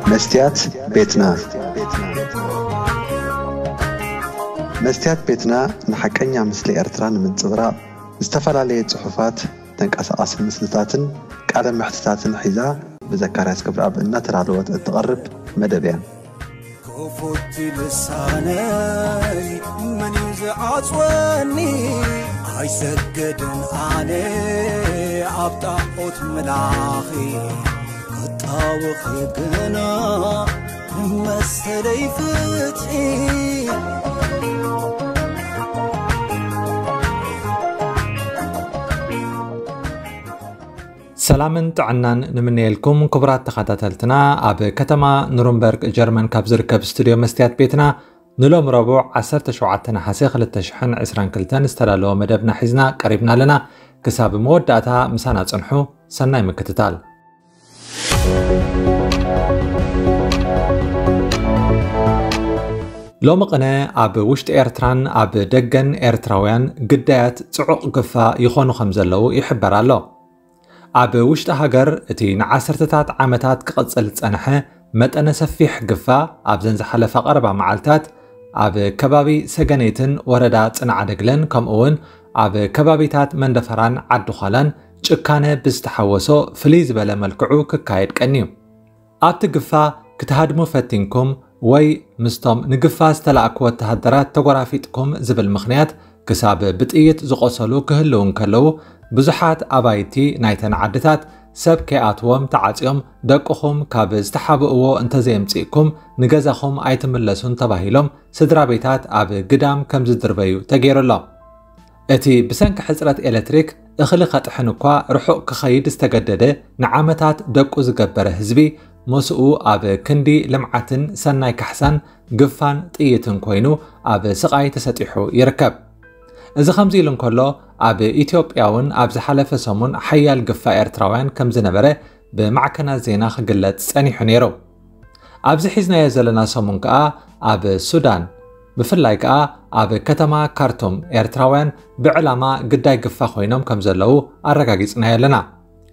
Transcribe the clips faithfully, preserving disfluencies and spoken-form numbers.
Mestyat Betna Mestyat Betna نحكينا مثل إرتران من صغرى استفعل عليه صحفات تنقص مثلتاتن قال محتتاتن حذاء بذكريات كبر أب إن ترى الوقت تقرب مدبيا كفوت لساني من يزعصوني عيسجدن علي عبطاقوت ملاخي قطاوخي قنا مسلي فتحي سلامن تعنان نمنيلكم كبرات تخاتلتنا أب كتما نورنبرغ جرمن كابزركب ستوديو مستيات بيتنا نلوم ربوع عسرت شوعتنا حسيخ للتشحن عسران كلتان استرالو مدبنا حزنا قريبنا لنا كساب موداتها مسانا صنحو سناي مكتتال لو مقنا أب وشت إرتران أب دقن إرتراوያን قدايات صعق قفا يخونو خمزلو يحبرالو أب وشت هاجر تي نعسرتات عامتات كقصل تصنحه متأنا سفيح قفا أب زنز حلف أربع معلتات أب كبابي سجنيتن وردا صنعدگlen كم أون أب كبابيتات مندفران عدو خالان چكانه بستحوسو فليز بلا ملكعو ككايد كأنيو أب تقفا كتهادمو فتنكم وي مستم نقفا استلعكو التهدرات تقرافيتكم زبل مخنيات كساب بتقيت زقصلو كهلون كلو بزحات أبايتي نايتن عدتات سب كياتوم تعاطيهم دقخم كاب استحابؤو انت زيمصيكم نغزاخم ايتملسون تباهيلهم سدرا بيتات اب قدام كم زدربيو تغيرلو اتي بسنك حصرات الكتريك اخلي خطحنكوا رحق كخيد استجدده نعامتات دقو زغبره حزبي مسؤو اب كندي لمعتن سناي كحسن قفان طيتن كوينو اب سقاي تسطيحو يركب إذا خمزي لن كله أب إثيوبياون أب زحلف سمون حيال قفا إرتراوያን كم زنبره بمعكنا زينا خجلت ساني حنيرو أب زحزنا يزلنا سمون كأ أب سودان بفلاي كأ أب كتما كارتوم إرتراوያን بعلما قداي قفا خوينهم كم زلو أرقاقيسنا يلنا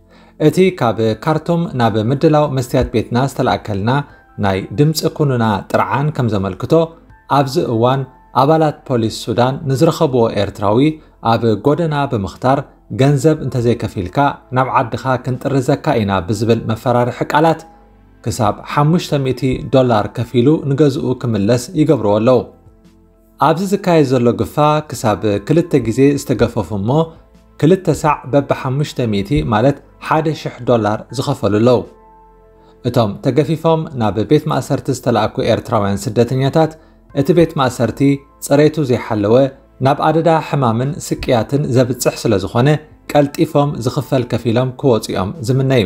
اتي كاب كارتوم ناب مدلاو مستيات بيتنا استلأكلنا ناي دمس اكوننا ترعان كم زملكتو أبز اوان أبالات بوليس سودان نزرخبو إرتراوي أب قدنا بمختار جنزب انت زي كفيلكا نبعد دخا كنت رزكا إنا بزبل مفرار حكالات كساب حمشتميتي دولار كفيلو نجزؤو كملس يقبرو اللو أبز زكاي زلو قفا كساب كلتا جزي استقففو مو كلتا ساع بب حمشتميتي مالت حاد شح دولار زخفلو اللو اتم تقفيفهم ناب بيت مأسر تستلعكو إرتراوين سدتنياتات እቲ ቤት ማእሰርቲ ጽሬቱ ዘይሐለወ ናብ ኣደዳ ሕማምን ስቅያትን ዘብጽሕ ስለ ዝኾነ ቀልጢፎም ዝኽፈል ከፊሎም ክወጽኦም ዝምነዩ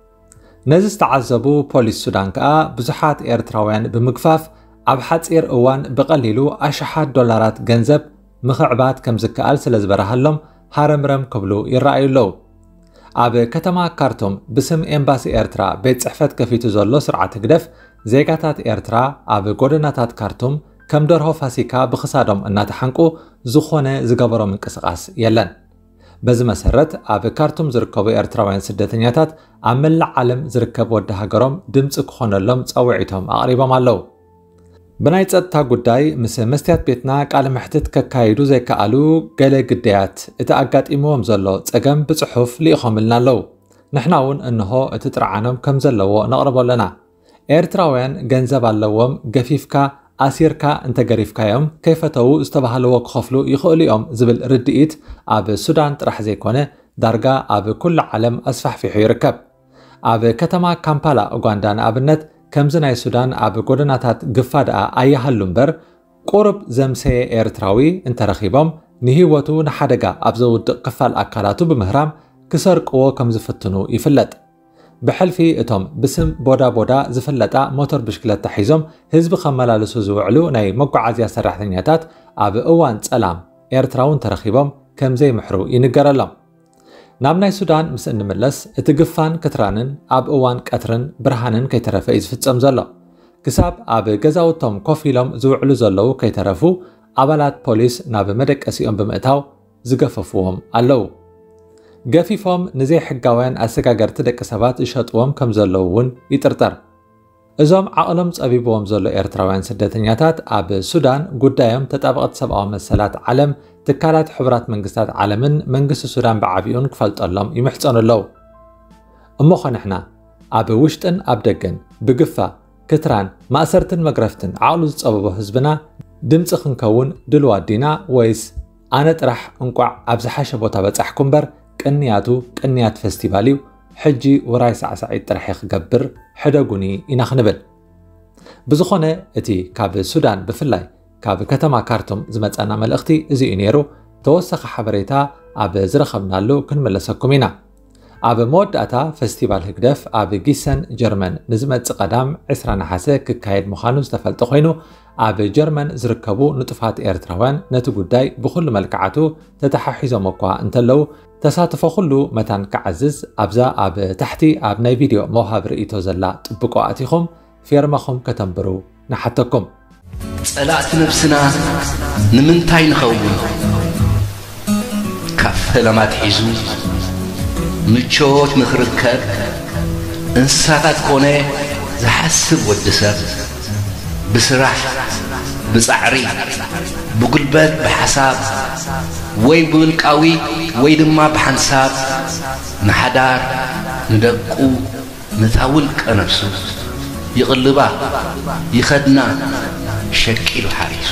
ነዚ ዝተዓዘቡ ፖሊስ ሱዳን ከዓ ብዙሓት ኤርትራውያን ብምግፋፍ ኣብ ሓጺር እዋን ብቐሊሉ ኣሽሓት ዶላራት ገንዘብ ምኽዕባት ከም ዝከኣል ስለ ዝበረሃሎም ሃረምረም ክብሉ ይረኣዩለው ኣብ ከተማ ካርቱም ብስም ኤምባሲ ኤርትራ ቤት ጽሕፈት ከፊቱ ዘሎ ስርዓት ግደፍ زيغاتات إرترا أب غودناتات كارتوم كم درهو فاسيكا بخصادهم الناتحنقو زخونه زغبرو منقسقاس يلن بز مسرت أب كارتوم زركبو إرتراوያን سدتنياتات عمل عالم زركب ود هاجرهم دمص كخونلهم صوعيتهم اقريبهم አለው بناي ጸጥታ ጉዳይ ምስ መስትያት ቤትና ቃል መሕተት ከካይዱ ዘይከኣሉ ገለ ግዳያት እቲ አጋጢሞም ዘሎ ጸገም ብጽሑፍ ሊኢኹምልና ኣለው ንሕናውን እንሆ እቲ ጥርዓኖም ከም ዘለዎ ነቕርበለና ኤርትራውያን ገንዘብ ኣለዎም ገፊፍካ ኣሲርካ እንተ ገሪፍካዮም ከይፈተው ዝተባሃለዎ ክኸፍሉ ይኽእሉ እዮም ዝብል ርድኢት ኣብ ሱዳን ጥራሕ ዘይኮነ ዳርጋ ኣብ ኩሉ ዓለም ኣስፋሕፊሑ ይርከብ ኣብ ከተማ ካምፓላ ኡጋንዳ ንኣብነት ከምዚ ናይ ሱዳን ኣብ ጎደናታት ግፋድኣ ኣያሃሉ እምበር ቁርብ ዘምሰየ ኤርትራዊ እንተረኺቦም ንህይወቱ ንሓደጋ ኣብ ዘውድቕ ክፋል ኣካላቱ ብምህራም ክሰርቅዎ ከም ዝፍትኑ ይፍለጥ بحلفي اتم بسم بودا بودا زفلتا موتور بشكلتا حيزم حزب خملالسو زوعلو ناي مقعزيا سراحتنياتات اب اوان صلام ኤርትራውን ተረኺቦም ከም ዘይ ምሕሩ ይንገረሎም ናብ ናይ ሱዳን ምስ እንመለስ እቲ ግፋን ክትራንን ኣብ እዋን ቀትርን ብርሃንን ከይተረፈ ይዝፍጸም ዘሎ ክሳብ ኣብ ገዛውቶም ኮፍ ኢሎም ዝውዕሉ ዘለው ከይተረፉ ኣባላት ፖሊስ ናብ መደቀሲኦም ብምእታው ዝገፈፍዎም ኣለው ገፊፎም ንዘይ ሕጋውያን ኣሰጋገርቲ ደቂ ሰባት ይሸጥዎም ከም ዘለውን ይጥርጠር እዞም ዓቕሎም ጸቢቦም ዘሎ ኤርትራውያን ስደተኛታት ኣብ ሱዳን ጉዳዮም ተጣበቕቲ ሰብኣዊ መሰላት ዓለም ትካላት ሕብራት መንግስታት ዓለምን መንግስቲ ሱዳን ብዓቢኡን ክፈልጠሎም ይምሕጸኑ ኣለዉ እሞ ኾነሕና ኣብ ውሽጥን ኣብ ደገን ብግፋ ክትራን ማእሰርትን መግረፍትን ዓቕሉ ዝጸበቦ ህዝብና ድምፂ ክንከውን ድልዋ ዲና ወይስ ኣነ ጥራሕ እንቋዕ ኣብ ዝሓሸ ቦታ በጻሕኩ እምበር ቅንያቱ ቅንያት ፌስቲቫል እዩ ሕጂ ወራይ ሳዕሳዒት ጥራሕ ክገብር ሕደጉኒ ኢና ክንብል ብዝኾነ እቲ ካብ ሱዳን ብፍላይ ካብ ከተማ ካርቱም ዝመጸና መልእኽቲ እዚኡ ነይሩ ተወሰኺ ሓበሬታ ኣብ ዝረኸብናሉ ክንመለሰኩም ኢና ኣብ መወዳእታ ፌስቲቫል ህግደፍ ኣብ ጊሰን ጀርመን ንዝመጽእ ቀዳም عشرين ነሓሰ ክካየድ ምዃኑ ዝተፈልጠ ኮይኑ ኣብ ጀርመን ዝርከቡ ንጡፋት ኤርትራውያን ነቲ ጉዳይ ብኩሉ መልክዓቱ ተተሓሒዞም እኳ እንተለው ተሳትፎ ኩሉ መታን ክዓዝዝ ኣብዛ ኣብ ታሕቲ ኣብ ናይ ቪድዮ መውሃብ ርእይቶ ዘላ ጥብቆ ኣቲኹም ፌርማኹም ከተንብሩ ንሓተኩም ጸላእቲ ነፍስና ንምንታይ ንኸውን ካብ ፈለማት ሒዙ ምቾት ንኽርከብ እንስሳታት ኮነ ዝሓስብ ወዲ ሰብ ብስራሕ ብጻዕሪ ብጉልበት ብሓሳብ ወይ ብውልቃዊ ወይ ድማ ብሓንሳብ ንሓዳር ንደቁ ንታውልቀ ነፍሱ ይቕልባ ይኸድና ሸኪሉ ሓሪሱ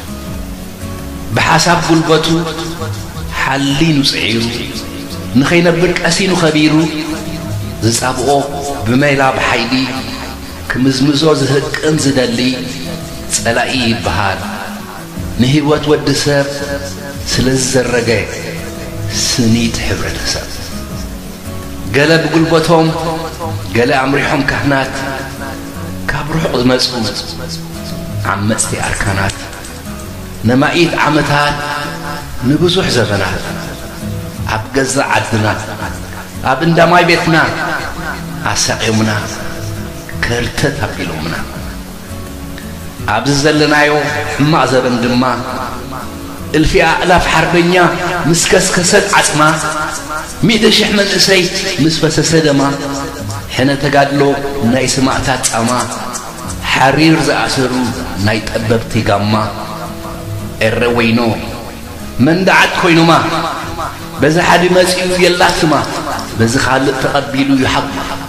ብሓሳብ ጉልበቱ ሓሊኑ ጽዒሩ ንኸይነብር ቀሲኑ ኸቢሩ ዝጻብኦ ብሜላ ብሓይሊ ክምዝምዞ ዝህቅን ዝደሊ ጸላኢ ይበሃል ንህይወት ወዲ ሰብ ስለ ዝዘረገ ስኒት ሕብረተሰብ ገለ ብጉልበቶም ገለ ኣምሪሖም ካህናት ካብ ሩሑቕ ዝመጹ ዓመፅቲ ኣርካናት ነማኢት ዓመታት ንብዙሕ ዘመናት ኣብ ገዛ ዓድና ኣብ እንዳማይ ቤትና ኣሳቂሙና ከርተት ኣቢሎምና ኣብዚ ዘለናዮ ሕማቕ ዘበን ድማ እልፊ ኣእላፍ ሓርበኛ ምስ ከስከሰት ዓጽማ ሚእተ ሽሕ መንእሰይ ምስ ፈሰሰ ደማ ሕነ ተጋድሎ ናይ ስማዕታት ጻማ ሓሪር ዝኣሰሩ ናይ ጠበብቲ ጋማ ኤረ ወይኖ መንዳዓት ኮይኑማ በዚ ሓደ መጺኡ የላትማ በዚ ኻልእ ተቐቢሉ ይሓቅ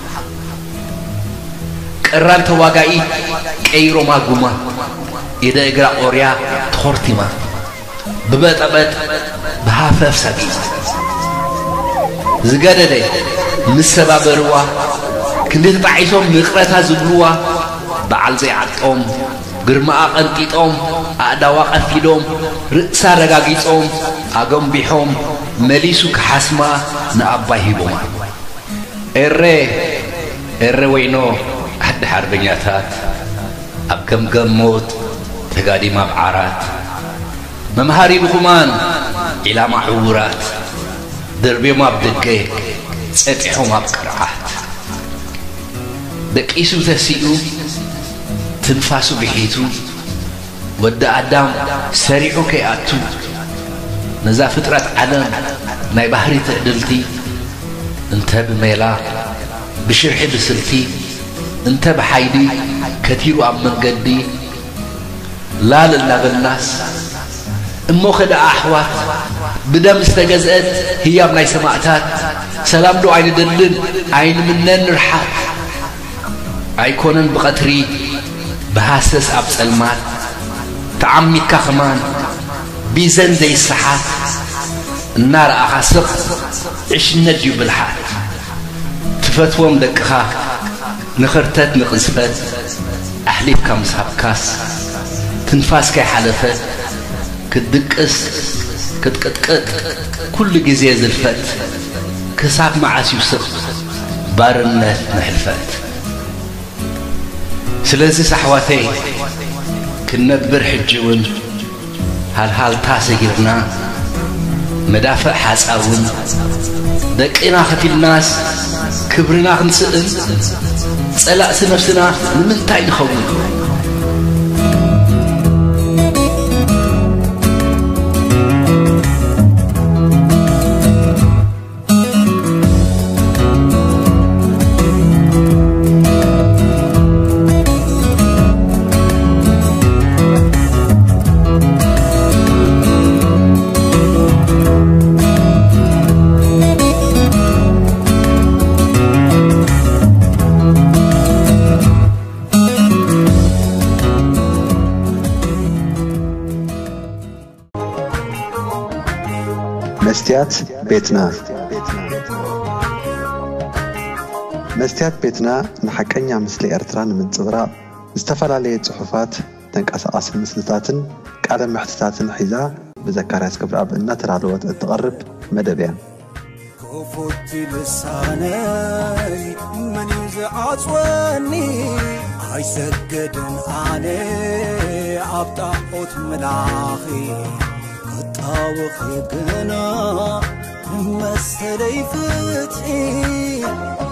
ቀራን ተዋጋኢ ቀይሮማ ጉማ ኢደ እግራ ቆርያ ተኾርቲማ ብበጠበጥ ብሃፈፍ ሰጊማ ዝገደደ ምስ ሰባበርዋ ክንደት ጣዒሶም ምቕረታ ዝብልዋ በዓል ዘይዓጦም ግርማኣ ቐንጢጦም ኣእዳዋ ቐፊዶም ርእሳ ረጋጊጾም ኣገንቢሖም መሊሱ ክሓስማ ንኣባይ ሂቦማ ኤረ ኤረ ወይኖ ዓዲ ሓርበኛታት ኣብ ገምገም ሞት ተጋዲማ ብዓራት መምሃሪ ብኹማን ዒላማ ዕውራት ደርቤም ኣብ ደገ ጸጢሖም ኣብ ቅርዓት ደቂሱ ተሲኡ ትንፋሱ ብሒቱ ወዲ ኣዳም ሰሪዑ ከይኣቱ ነዛ ፍጥረት ዓለም ናይ ባህሪ ትዕድልቲ እንተ ብሜላ ብሽርሒ ብስልቲ እንተ ብሓይሊ ከቲሩ ኣብ መንገዲ ላል እናበልናስ እሞ ኸደኣ ኣሕዋት ብደም ዝተገዝአት ህያብ ናይ ሰማዕታት ሰላም ዶ ኣይንደልን ኣይንምነን ንርሓት ኣይኮነን ብቐትሪ ብሃሰስ ኣብ ጸልማት ተዓሚትካ ኸማን ቢዘን ዘይሰሓት እናረኣኻ ስቕ ዕሽነት ድዩ ብልሓት ትፈትዎም ደቅኻ ንኽርተት ንቕዝፈት ኣሕሊፍካ ምስሃብካስ ትንፋስ ከይሓለፈት ክትድቅስ ክትቅጥቅጥ ኩሉ ጊዜ ዝልፈት ክሳብ መዓስ ይውስቕ ባርነት ንሕልፈት ስለዚ ሳሕዋተይ ክንነብር ሕጂውን ሃልሃልታ ሰጊርና መዳፍዕ ሓፃውን ደቂና ኸቲልናስ ክብርና ክንስእን ጸላእሲ ነፍስና ንምንታይ ንኸውን مستيات بيتنا مستيات بيتنا نحكينا مثل إرتران من صغرى استفعل صحفات تنقص مسلتاتن قال محتتاتن حيزا بذكريات كبر أب إن ترى الوقت تقرب مدبيا كفوتي لساني من يزعصوني عيسجدن علي عبطاقوت ملاخي قطاوخي قنا مسلي فتحي